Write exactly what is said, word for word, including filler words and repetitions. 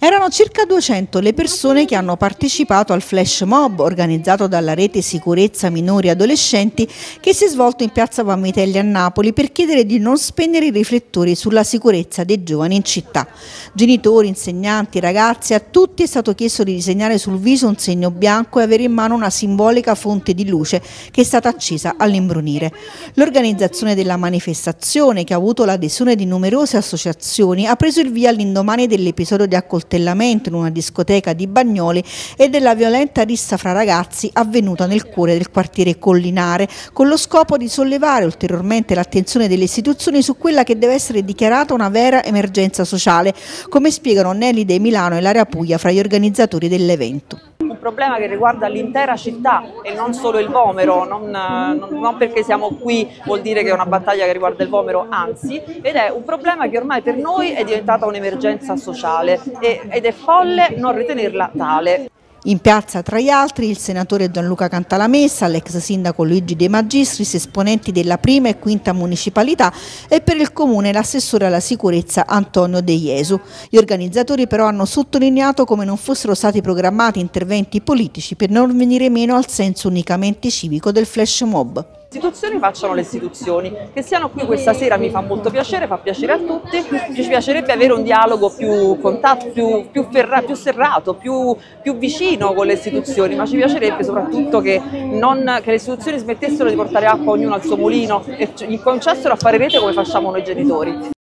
Erano circa duecento le persone che hanno partecipato al flash mob organizzato dalla rete Sicurezza Minori e Adolescenti che si è svolto in piazza Vanvitelli a Napoli per chiedere di non spegnere i riflettori sulla sicurezza dei giovani in città. Genitori, insegnanti, ragazzi, a tutti è stato chiesto di disegnare sul viso un segno bianco e avere in mano una simbolica fonte di luce che è stata accesa all'imbrunire. L'organizzazione della manifestazione, che ha avuto l'adesione di numerose associazioni, ha preso il via all'indomani dell'episodio di accoltellamento in una discoteca di Bagnoli e della violenta rissa fra ragazzi avvenuta nel cuore del quartiere Collinare, con lo scopo di sollevare ulteriormente l'attenzione delle istituzioni su quella che deve essere dichiarata una vera emergenza sociale, come spiegano Nelly De Milano e Lara Puglia fra gli organizzatori dell'evento. Un problema che riguarda l'intera città e non solo il Vomero, non, non, non perché siamo qui vuol dire che è una battaglia che riguarda il Vomero, anzi, ed è un problema che ormai per noi è diventata un'emergenza sociale e, ed è folle non ritenerla tale. In piazza, tra gli altri, il senatore Gianluca Cantalamessa, l'ex sindaco Luigi De Magistris, esponenti della prima e quinta municipalità e per il comune l'assessore alla sicurezza Antonio De Jesu. Gli organizzatori però hanno sottolineato come non fossero stati programmati interventi politici per non venire meno al senso unicamente civico del flash mob. Le istituzioni facciano le istituzioni, che siano qui questa sera mi fa molto piacere, fa piacere a tutti, ci piacerebbe avere un dialogo più contatto, più, più, ferra, più serrato, più, più vicino con le istituzioni, ma ci piacerebbe soprattutto che, non, che le istituzioni smettessero di portare acqua ognuno al suo mulino e ci concessero a fare rete come facciamo noi genitori.